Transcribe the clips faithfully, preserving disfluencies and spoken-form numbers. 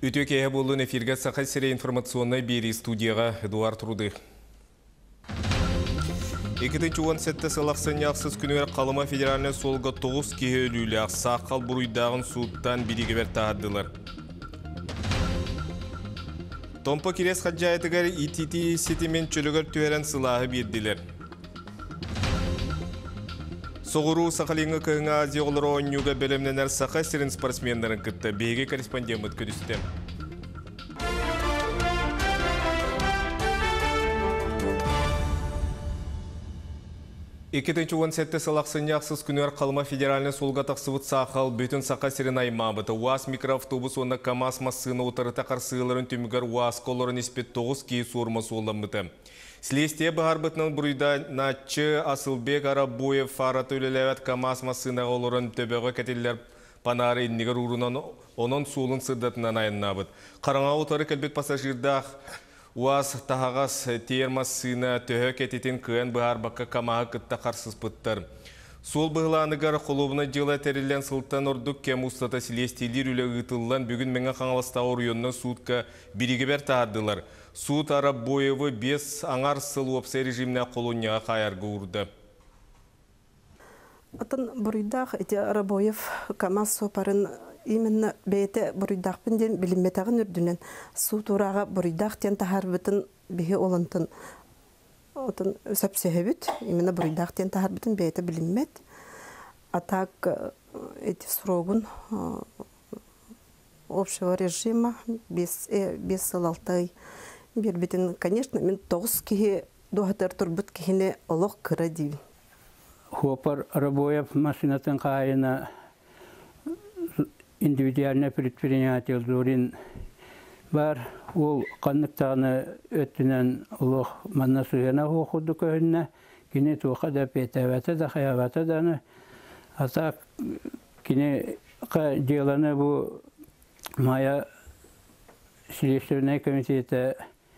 Үтөкеге болуын эфирге сақай сире информационной бери студияға Эдуард Рудых. Екінші он сетті сылақсын яқсыз күнігер қалыма федеральный солға тоғыз кеге өлілі ақсақал бұруйдағын суыттан бириге бер тағаддылар. Томпо Кирес хаджаятыгар итити сетимен чөлігер түйерен сылағы берділер. Соғыру сақалыңы күйіңі Азия олары ойынуға бөлімненер сақай сирин спортсмендерін күтті. Бейге корреспондент көрістім. Екетінші он сетті сылақсын яқсыз күнер қалыма федеральный солға тақсывыт сақал бүтін сақай сирин аймабыты. УАЗ микроавтобус оны КамАЗ массыны отырыта қарсығыларын түмігер УАЗ колорын еспет тоғыз кейі сормасы оламыты. Слестие бағарбытның бұруйда Натчы Асылбек Арабоев фараты өлеләвәт КамАЗ массынаға оларын төбеғі кәтелілер панары еннегер ұрынан оның суылын сырдатынан айыннабыд. Қараңа отары кәлбет пассажирдақ УАЗ тағағас тейер массына төхі кәтетін күйен бағарбаққа камаға күтті қарсыз бұттыр. Сол бұғыланығар қолуына жылы тәрілен сылттан ордық кәм ұстата Слестиелер үлі ұтылан бүгін мәңі қаңалыста орыйонны суытқа бірігі бәр тағаддылар. Суд Арабоевы бес аңар сыл опсай режиміне қолуняға қайарғы ұрды. Атын бұруйдақ әте Арабоев КамАЗ сопарын именно бәйті бұруйдақпын ден білінметағын үрдінен. Суд ұраға бұруйдақ тен тахарбытын бейі олантын. Атын сөпсөйбіт, именно бұруйдақ тен тахарбытын бәйті білінмет. Атак әте сұрогын общего режима без сыл алтай. Бербетин, конечно, мен тоғыз кеге доғатар тұрбыт кегіне олық кыра дейін. Хопар Арабоев машинатын қайына индивидуальный предприятие Зорин бар. Ол қанықтағыны өттінен олық маннасыгына оқуды көхінне. Кене тоқа да петәвәті да қаяваты даны. Атақ кене деланы бұл мая Следственный комитеті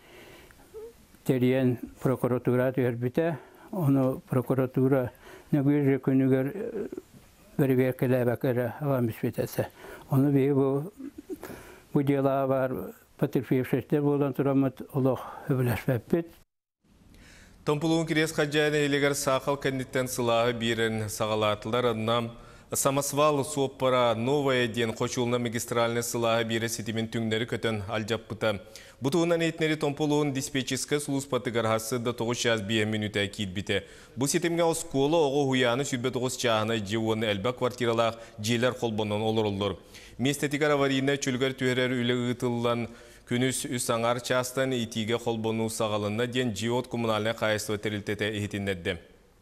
терен прокуратура түрбіті, оны прокуратура нөгер күнігер біргер кіләбәкері аламыз бетесі. Оны бей бұл дела бар потерпевшістер болдан тұрамыд олық өбіләшпәппет. Томпулуын Кирес хаджайны елегер сақал кәндеттен сылағы берін сағалатылар адынан Самосвал соппара новая ден қошулына магистральный сылағы бері сетімен түңнері көтін алжаппыта. Бұтуынан етнері Томпулуын диспетческі сұлыс патыгарғасы да тоғыз час бие минута кейт біте. Бұл сетімге осколы оғы хуяны сүрбе тоғыз чағына жеуыны әлбі квартиралақ желер қолбонын олыр олыр. Местетикар аварийна чүлгер түйерер үлі ұтылан күнүс үс аңар частан итиге қолбону сағалына ден жиот коммунальный қайыстығы терілтеті ехетіндеді.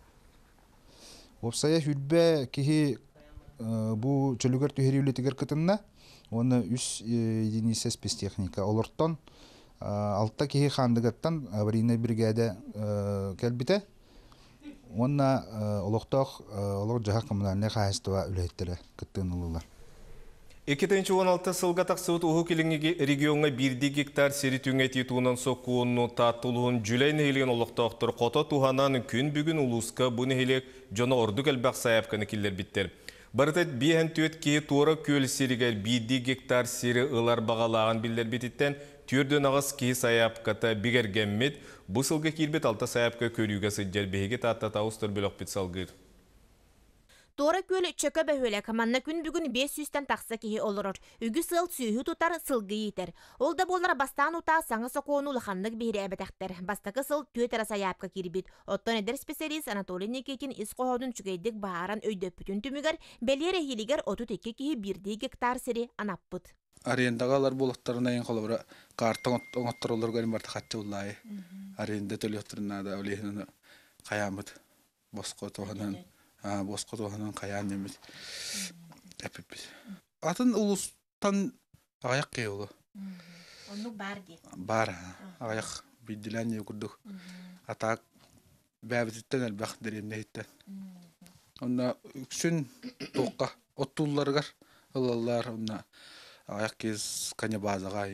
Опсая хүлбе кихи бу чөлүгөр түһөрүлүтүгөр кытынна оны үс единица спецтехника олортон алта кихи хандыгаттан аварийный бригада келбите онна олохтох олор жаха коммунальный хаястыва үлеттеле кыттынулулар. Екетінші он алты сылға тақсыуыт ұғы келіңгі регионға бірді гектар сері түңеті туынан соқуыны таттылығын жүлей нәйлеген олықтақтыр. Қота туғанан күн бүгін ұлысқа бұны хелек жона орды кәлбәқ саяпқаны келдер біттер. Барытет бейін төт кей туара көл серігер бірді гектар сері ұлар бағалаған білдер бітіттен түрден ағыз кей саяпқата бігергенмет бұл сылға келбет алта саяпқа көріуге сыджар бейге татта тауыстыр бөлік бит салғыр. Тора көл чөкө бөхөле каманна күн бүгін бес жүзден тақса кеге олырыр. Үгі сыл сүйі тұтар сылғы етер. Ол да болар бастан ұта саңы соқуыны ұлықанлық бейрі әбетәқтер. Бастақы сыл төт араса япқа кербет. Оттан әдір специалист Анатолий Никитин ис қоғаудың чүгейдік бағаран өйді бүтін түмігер, бәлері хелігер отут екі кеге бірді гектар сірі анаппыт. Арендағалар болықтарына ең қолы бұры қартың оңаттыр олар көрін барты қатшы ұллайы. Аренді төліқтіріне да өлейін қаямыд. Босқо тоғынан. Босқы тоғынан қаян емес. Әпіппіз. Атын ұлыстан ағаяқ кей олы. Оны бар де? Бар. Ағаяқ бейділән не күрдік. Атақ бәбітіттен әлбәқ дәренне еттен. Онна үксін тоққа оттуларғар. Ұлалар онна ағаяқ кез қане базаға айын.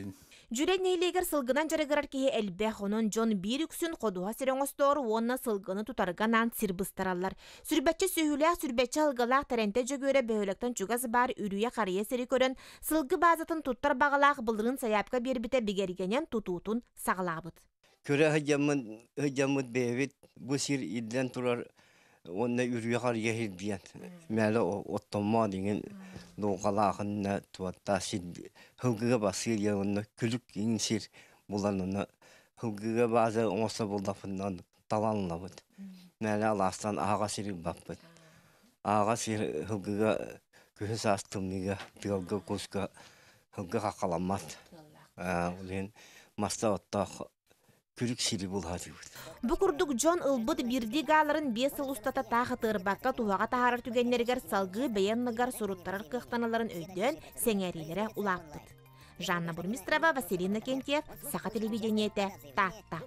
Жүрен нейлегер сылгынан жарыгырар кеhe әлбәқ онын Джон bir үксін қодуға сиреңостор онна сылгыны тутарганан сирбыстаралар. Сүрбәтчі сүйіләқ сүрбәтчі алғалақ тәренте жөгөре бөхіліктен чугаз бар үрүйе қария сері көрін, сылгы базатын туттар бағалақ бұлырын саяпқа бербіте бігергенен тутутун сағылабыд. Köre hıcamın hıcamın beyvit bu sir idden turar onunla yürüyekar yehirdiyen. Mele o otomma dingen doğalağın tuvatta sid hıgıga basır ya onu külük insir bulan onu hıgıga bazı olsa buldafından talanlabıd. Mele Allah'tan ağa sir babbıd. Ağa sir hıgıga kühüs astımniga bilga kuska hıgıga kakalamad. Ulen masta otta Күрік сирі бұл хаты бұд. Бұқұрдық Джон ылбыд бірді ғаларын бес ыл ұстата тағы тырбаққа туғаға тағарар түгенлергер салғы бәйеннігар сұруттарар қықтаналарын өйден сәңәрелері ұлаппыд. Жанна Бурмистрова, Василина Кентьев, Сақа телевидениеті, Татта.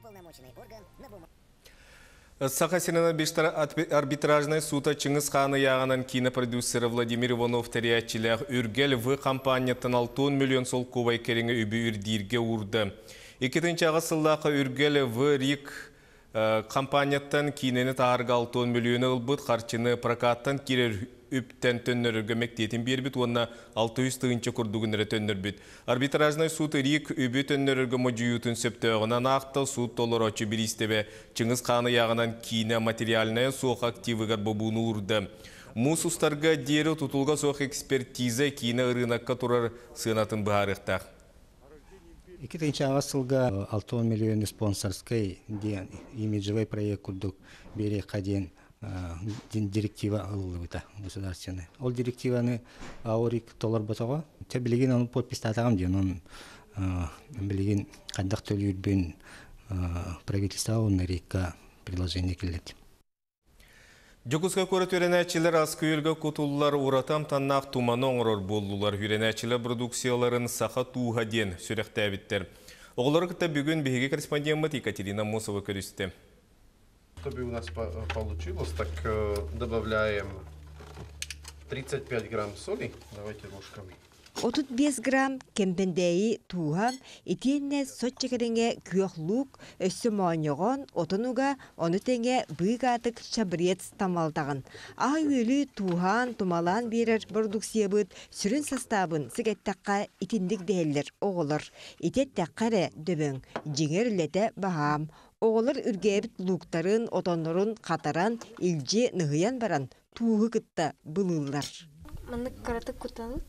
Сақа сенена бештар арбитражный сута Чыңыз қаны яғанан кинопродюсері Владимир Иванов тәриятчілер үргел в компаниятын алтын миллион сол ковай кереңі үбі үрдирге урды. Екетінші ағасыллақы үргелі в рик компанияттан кейнені тағырға алтын миллионы ұлбыт қарчыны прокаттан керер үптен төннөріргі мектетін бербіт, онына алты жүз тығынчы күрдігінері төннөр біт. Арбитражный суд рик үбі төннөріргі мұжүйутын сөптеуғынан ақтал суд толыр очы бір істебе Чыңыз қаны яғынан кейне материаліне соқ активігар бобуны ұрды. Мұсустарға дері тұтылға соқ экспертиза кейне ұрынаққа тұрар сынатын бұғарықтақ. Икитинчи агасылга алтын миллион спонсорской ден имиджевый проект курдук бери каден директива алыбыта государственный. Ол директиваны аурик толар батага. Те билген аны подпись татагам ден он билген кандак төлүрбүн правительство онрика предложение келет. Жокуска көрі түренәчілер аскы үйілгі құтылылар ұратам таннақ туманы оңырыр болдылар. Үйренәчілер продукцияларын сақа туға ден сүректі әбіттер. Оғылар күтті бүгін бейге корреспондент Екатерина Мосова көрісті. Чтобы у нас получилось, так добавляем тридцать пять грамм соли. Давайте ложками. отуз беш грамм кемпендеи туған, итиенне сотчекереңе күйоқлук өссі мооньоғон, отынуга оны теңе бұйғатық шабырет тамалтағын. Аға өлі туған тумалан берер продукция бұд сүрін составын сігеттаққа итіндік дәлдер оғылыр. Итеттаққары дөбің, жеңерлеті бағам. Оғылыр үргебіт луктарын, отонларын қатаран, илжи нығыян баран, туғы кытта бұлылар. Маны қаратық күталып.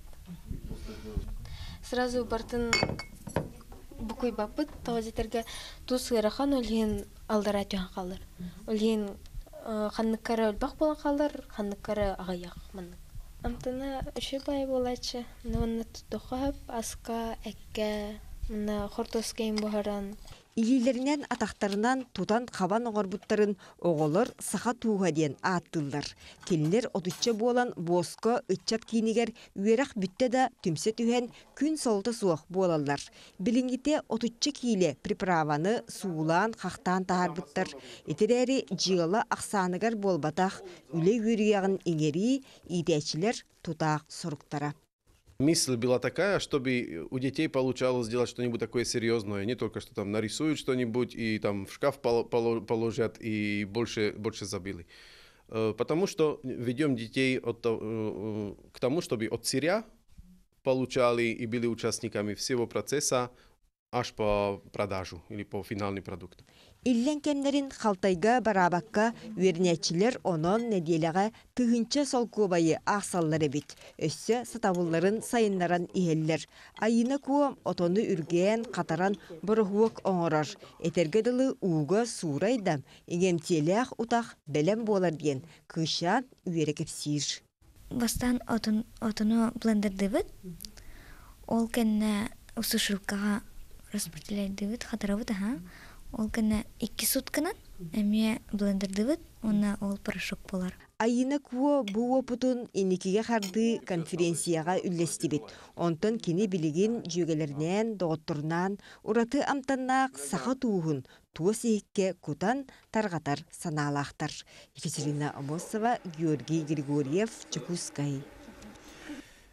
Сразу бартын букуй бапыт, тавазитерге туз ғырахан өлген алдара түйен қалыр. Өлген қаннықкары өлбақ болан қалыр, қаннықкары ағаяқ маңнық. Амтына үші бай болачы, мұны тұтуқап, асқа, әкке, мұны қортоскейін бұғаран. Илилеринен атақтарынан тутан қабан оғарбуттарын оғылыр сақа туға ден аттылдар. Келілер отучча болан боско үтчат кейінігер үйерақ бүтті да түмсе түйен күн солты суық болалар. Білінгіте отучча кейлі приправаны суылан қақтан тағарбуттар. Етерәрі жиғылы ақсанығар болбатақ үлі үйрияғын еңері идәчілер тутақ сұрықтара. Мысль была такая, чтобы у детей получалось сделать что-нибудь такое серьезное, не только что там нарисуют что-нибудь и там в шкаф положат и больше, больше забыли. Потому что ведем детей от, к тому, чтобы от сырья получали и были участниками всего процесса аж по продажу или по финальный продукт. Иллен кемнерин халтайга барабакка вернячилер онон неделяга тыгынча солкубайы ақсаллары бит. Өссө сатабылларын сайыннаран иеллер. Айына куам отону үрген қатаран бұрғуық оңырар. Этергеділі уға сурайдам, егемтелях утақ бәлем болар ден. Кышан үйерекеп сир. Бастан отону блендердебіт. Ол кәнне усушылкаға распределяйдебіт, қатаравыт, аха. Ол кәнне икки сутканан, әме блендердебіт, онна ол порошок болар. Айына куо бұу опытын енекеге қарды конференцияға үллестебет. Онтын кені білеген жүйгелерінен, доғыттырынан, ұраты амтаннақ сақа туғын, туы сейікке кутан тарғатар саналақтар. Екатерина Амосова, Георгий Григорьев, Чекускай.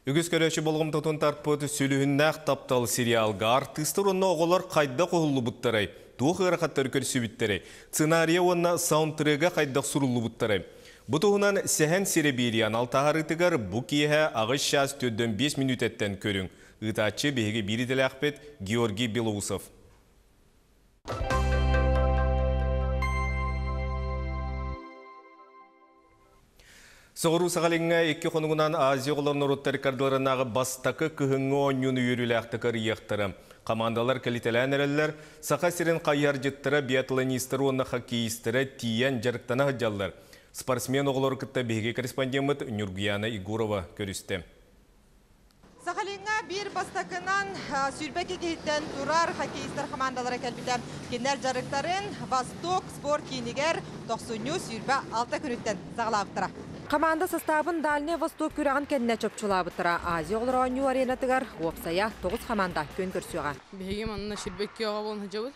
Үгіз көрөші болғым тұтын тарпыды сүлігіннәқ тапталы сериалға артыстыр онна оғылар қайда қоғылы бұттарай. Туғы ғырақаттар көрсі біттарай. Сценария онна саундтреға қайдақ сұрылы бұттарай. Бұтығынан сәхен серебериян алтағарытығар бұ кейі ағыз шас төдден бес минут әттен көрің. Үтачы бейгі бірі тілі ақпет Георгий Белоусов. Соғыру сағалыңа екі қонуғынан Азия қоларын ұруттар кардыларынағы бастақы күхіңі ойнуыны үйірілі ақтықыр еқтірі. Командалар кәлітелән әрелер, сақа сирен қайар жеттірі биатлонистері оны хоккейістері тиян жарықтана ғыджалар. Спортсмен оғылар күтті бейге корреспондент Нюргияна Игурова көрісті. Сахалинга bir бастакынан сүрбәке кейттен турар хоккеистер командалары кәлбітен кенер жарықтарын Восток спорт кейінігер тоқсуну сүрбә алты күніттен сағылабыттыра. Команда составын Дальний Восток күрәғын кәнне чөпчулабыттыра. Азия олар ойну аренатығар опсая тоғыз команда көн көрсуға. Беге манна сүрбәке оға болын хыжабыд.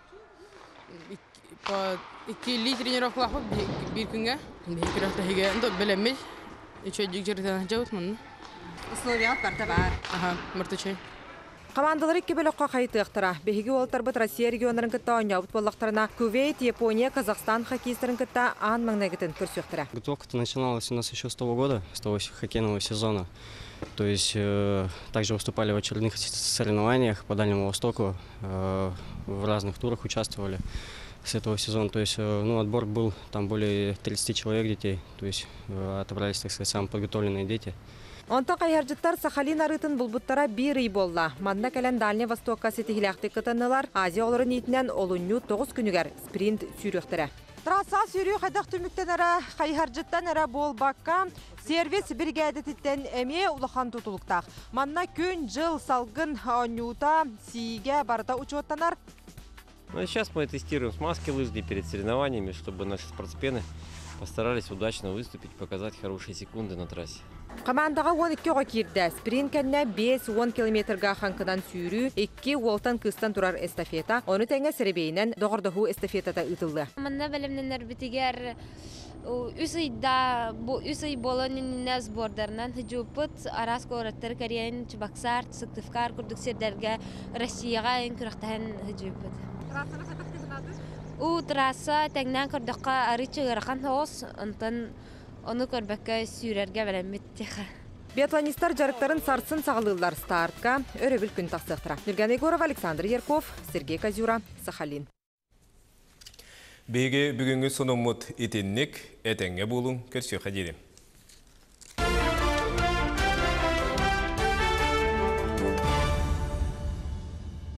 Икки ли тренировкалақ бір күнге. Беге күрәқті хеге білеміз. Үчөйдік жерден хыжабыд манна. Условият барда бар. Ага, мартычай. Командалар икки бөлөккө кайтыктыра. Беги олтарбыт Россия регионларын кытта ойнабыт боллактарына Кувейт, Япония, Казахстан хоккеистерин кытта ан маңнагытын көрсөктүрө. Готовка начиналась у нас еще с того года, с того хоккейного сезона. То есть э, также выступали в очередных соревнованиях по Дальнему Востоку, э, в разных турах участвовали с этого сезона. То есть э, ну, отбор был там более тридцати человек детей, то есть э, отобрались, так сказать, самые подготовленные дети. Онта кайаржыттар Сахалин арытын булбуттара бир ый болла. Манна кәлен Дальний Востокка сетихилякты кытынылар Азия оларын итинен олунню тоғыз күнүгер спринт сүйрөктөрө. Трасса сүйрүү хайдак түмүктен ара, кайаржыттан ара болбакка сервис бригадетиттен эме улахан тутулуктак. Манна күн жыл салгын онюта сиге барда учеттанар. Ну, сейчас мы тестируем смазки лыжни перед соревнованиями, чтобы наши спортсмены постарались удачно выступить, показать хорошие секунды на трассе. Командаға он икки оға кирді. Спринт кәнне бес-он километрға қанқыдан сүйрі, икки уолтан кыстан турар эстафета, оны тәңе сіребейінен доғырдығы эстафетада ұтылды. Манна бәлемненер бітігер үс айда, үс ай болын ніне сбордарынан хыжупыт, арас көраттар кәрейін Чебоксар, Сыктывкар, күрдік сердерге Россияға ең күрақтайын хыжупыт. Трассаны қайдақ кесінадыз? У трасса тәңнен көрдіққа ары чығырқан хоғыз, онтан оны көрбәкке сүйрерге бәлемет теға. Биатлонистар жарықтарын сарсын сағылылар стартқа өрөбіл күн тақсықтыра. Нұрган Егоров, Александр Ярков, Сергей Козюра, Сахалин. Беге бүгінгі сонымыт етеннік әтәңге болуң көрсе қадеді.